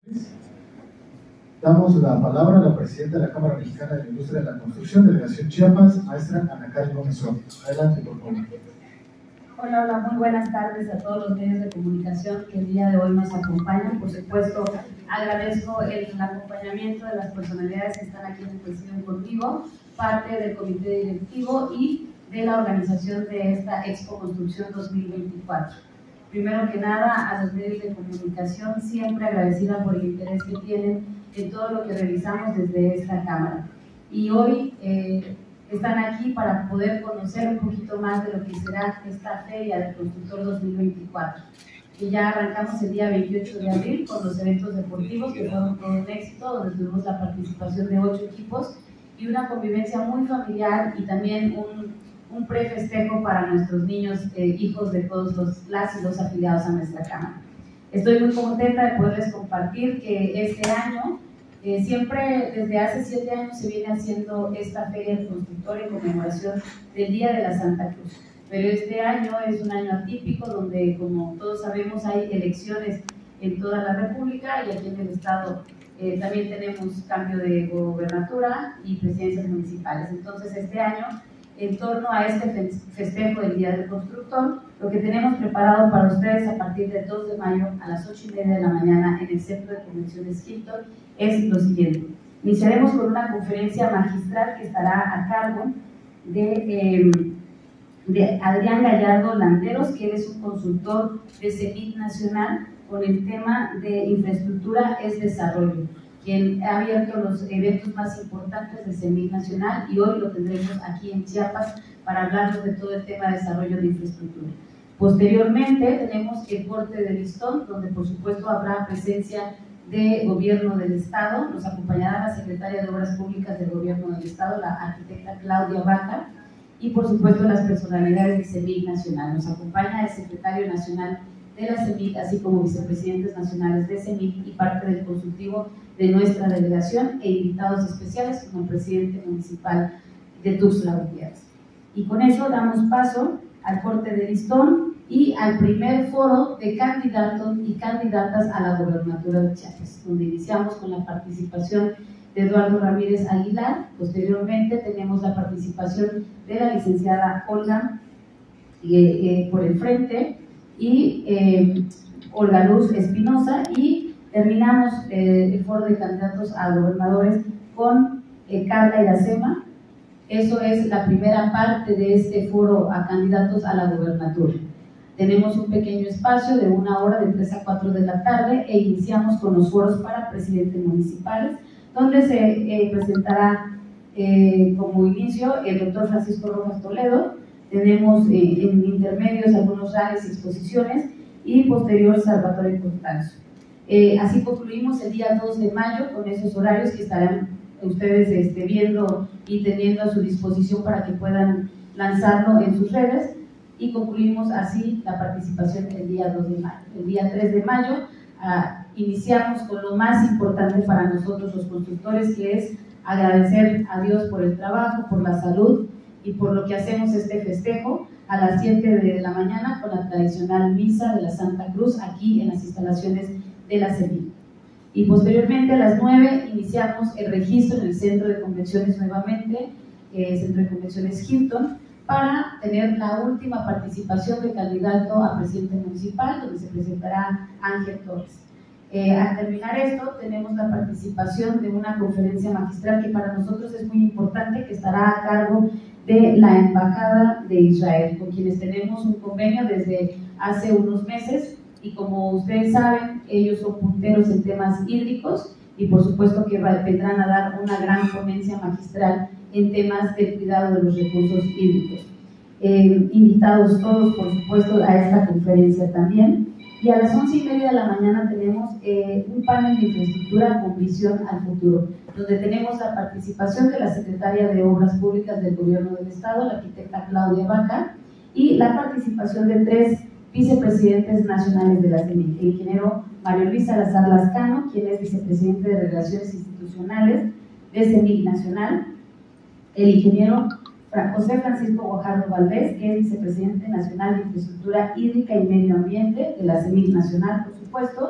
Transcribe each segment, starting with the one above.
Damos la palabra a la presidenta de la Cámara Mexicana de la Industria de la Construcción, Delegación Chiapas, maestra Ana Karen Gómez Suárez. Adelante, por favor. Hola, muy buenas tardes a todos los medios de comunicación que el día de hoy nos acompañan. Por supuesto, agradezco el acompañamiento de las personalidades que están aquí en el presidio conmigo, parte del comité directivo y de la organización de esta Expo Construcción 2024. Primero que nada, a los medios de comunicación, siempre agradecida por el interés que tienen en todo lo que realizamos desde esta Cámara. Y hoy están aquí para poder conocer un poquito más de lo que será esta Feria del Constructor 2024, que ya arrancamos el día 28 de abril con los eventos deportivos que fueron todo un éxito, donde tuvimos la participación de 8 equipos y una convivencia muy familiar y también un prefestejo para nuestros niños, hijos de todos las y los afiliados a nuestra Cámara. Estoy muy contenta de poderles compartir que este año, siempre desde hace 7 años se viene haciendo esta Feria del Constructor en conmemoración del Día de la Santa Cruz. Pero este año es un año atípico donde, como todos sabemos, hay elecciones en toda la República y aquí en el Estado también tenemos cambio de gobernatura y presidencias municipales. Entonces, este año, en torno a este festejo del Día del Constructor, lo que tenemos preparado para ustedes a partir del 2 de mayo a las 8:30 de la mañana en el Centro de Convenciones Hilton es lo siguiente. Iniciaremos con una conferencia magistral que estará a cargo de Adrián Gallardo Landeros, que él es un consultor de CEMIC Nacional con el tema de infraestructura es desarrollo, quien ha abierto los eventos más importantes de CEMIC Nacional y hoy lo tendremos aquí en Chiapas para hablarnos de todo el tema de desarrollo de infraestructura. Posteriormente tenemos el corte de listón, donde por supuesto habrá presencia de Gobierno del Estado. Nos acompañará la Secretaria de Obras Públicas del Gobierno del Estado, la arquitecta Claudia Vaca, y por supuesto las personalidades de CEMIC Nacional. Nos acompaña el Secretario Nacional de la CEMIC, así como vicepresidentes nacionales de CEMIC y parte del consultivo de nuestra delegación e invitados especiales como el presidente municipal de Tuxtla Gutiérrez. Y con eso damos paso al corte de listón y al primer foro de candidatos y candidatas a la gobernatura de Chiapas, donde iniciamos con la participación de Eduardo Ramírez Aguilar. Posteriormente tenemos la participación de la licenciada Olga por el frente y Olga Luz Espinosa, y terminamos el foro de candidatos a gobernadores con Carla Iracema. Eso es la primera parte de este foro a candidatos a la gobernatura. Tenemos un pequeño espacio de 1 hora, de 3 a 4 de la tarde, e iniciamos con los foros para presidentes municipales, donde se presentará como inicio el doctor Francisco Rojas Toledo. Tenemos en intermedios algunos rallies y exposiciones, y posterior Salvatore Constanzo. Así concluimos el día 2 de mayo con esos horarios que estarán ustedes viendo y teniendo a su disposición para que puedan lanzarlo en sus redes, y concluimos así la participación el día 2 de mayo. El día 3 de mayo iniciamos con lo más importante para nosotros los constructores, que es agradecer a Dios por el trabajo, por la salud y por lo que hacemos este festejo a las 7 de la mañana con la tradicional misa de la Santa Cruz aquí en las instalaciones de la CEMIC. Y posteriormente a las 9 iniciamos el registro en el Centro de Convenciones nuevamente, Centro de Convenciones Hilton, para tener la última participación del candidato a presidente municipal, donde se presentará Ángel Torres. Al terminar esto, tenemos la participación de una conferencia magistral que para nosotros es muy importante, que estará a cargo de la Embajada de Israel, con quienes tenemos un convenio desde hace unos meses, y como ustedes saben, ellos son punteros en temas hídricos y por supuesto que vendrán a dar una gran ponencia magistral en temas del cuidado de los recursos hídricos. Invitados todos, por supuesto, a esta conferencia también. Y a las 11:30 de la mañana tenemos un panel de infraestructura con visión al futuro, donde tenemos la participación de la Secretaria de Obras Públicas del Gobierno del Estado, la arquitecta Claudia Vaca, y la participación de 3 vicepresidentes nacionales de la CEMIC: el ingeniero Mario Luis Salazar Lascano, quien es vicepresidente de Relaciones Institucionales de CEMIC Nacional; el ingeniero José Francisco Guajardo Valdés, que es vicepresidente nacional de Infraestructura Hídrica y Medio Ambiente de la CEMIC Nacional, por supuesto;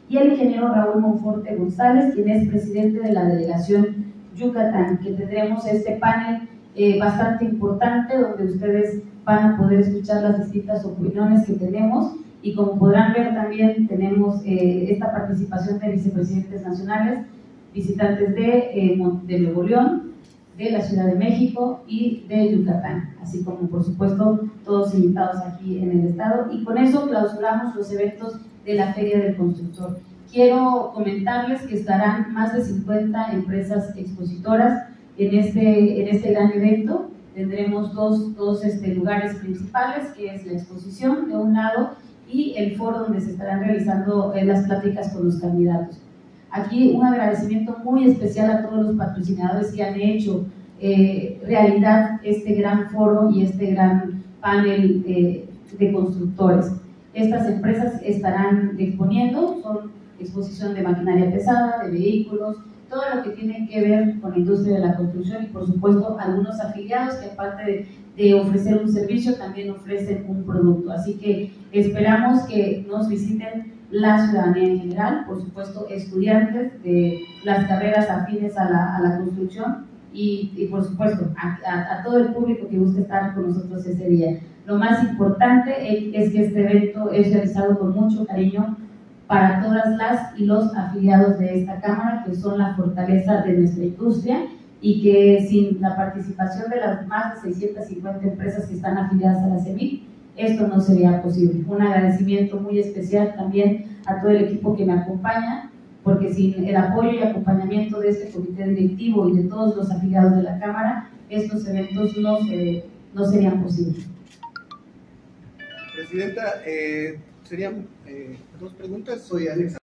y el ingeniero Raúl Monforte González, quien es presidente de la delegación Yucatán, que tendremos este panel bastante importante donde ustedes van a poder escuchar las distintas opiniones que tenemos, y como podrán ver también tenemos esta participación de vicepresidentes nacionales, visitantes de Nuevo León, de la Ciudad de México y de Yucatán, así como por supuesto todos invitados aquí en el estado, y con eso clausuramos los eventos de la Feria del Constructor. Quiero comentarles que estarán más de 50 empresas expositoras en este gran evento. Tendremos dos lugares principales, que es la exposición de un lado y el foro donde se estarán realizando las pláticas con los candidatos. Aquí un agradecimiento muy especial a todos los patrocinadores que han hecho realidad este gran foro y este gran panel de constructores. Estas empresas estarán exponiendo, son exposición de maquinaria pesada, de vehículos, todo lo que tiene que ver con la industria de la construcción, y por supuesto algunos afiliados que aparte de ofrecer un servicio también ofrecen un producto. Así que esperamos que nos visiten la ciudadanía en general, por supuesto estudiantes de las carreras afines a la construcción y por supuesto a todo el público que guste estar con nosotros ese día. Lo más importante es que este evento es realizado con mucho cariño para todas las y los afiliados de esta Cámara, que son la fortaleza de nuestra industria, y que sin la participación de las más de 650 empresas que están afiliadas a la CEMIC, esto no sería posible. Un agradecimiento muy especial también a todo el equipo que me acompaña, porque sin el apoyo y acompañamiento de este comité directivo y de todos los afiliados de la Cámara, estos eventos no serían posibles. Presidenta, serían dos preguntas. Soy Alex.